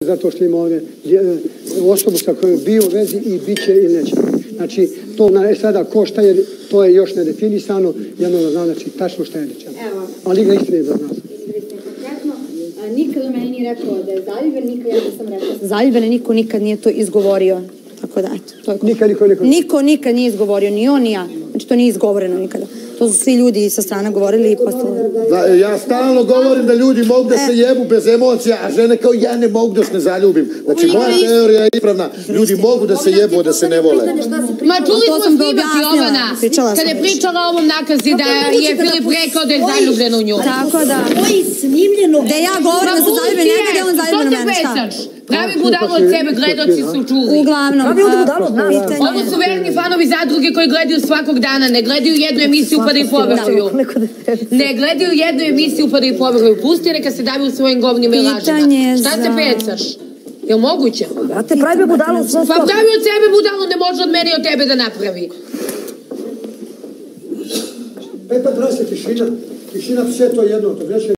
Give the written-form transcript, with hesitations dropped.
Zato što ima ovdje osobu sa kojom bio u vezi i bit će ili neće. Znači, to sada ko šta je, to je još nedefinisano, jedno da zna, znači, tačno šta je rečeno. Ali ga istine da zna. Nikada meni nije rekao da je zaljubljen, nikada ja nisam rekao da sam zaljubljena, niko nikad nije to izgovorio. Tako da, eto, to je niko nikad nije izgovorio, ni on ni ja. Znači, to nije izgovoreno nikada. To su svi ljudi sa strana govorili i postali. Ja stalno govorim da ljudi mogu da se jebu bez emocija, a žene kao ja ne mogu da se ne zaljubim. Znači, moja teorija je ispravna. Ljudi mogu da se jebu, da se ne vole. Ma čuli smo snimak Jovana, kada je pričala o ovom nakazi da je Filip rekao da je zaljubljen u nju. Tako da. Koji snimljeno. Da ja govorim da se zaljubljen njega, da je on zaljubljen u mene. Šta? Pravi budalo od sebe, gledoci su čuli. Uglavnom. Ovo su verni fanovi zadruge koji gledaju svakog dana, ne gledaju jednu emisiju pa da ih poveruju. Ne gledaju jednu emisiju pa da ih poveruju. Pusti neka se davi u svojim govnima i lažima. Šta se pecaš? Je li moguće? Ja te pravi budalo. Pa pravi od sebe budalo, ne može od mene i od tebe da napravi. Petar, traži se tišina. Tišina sve to jedno.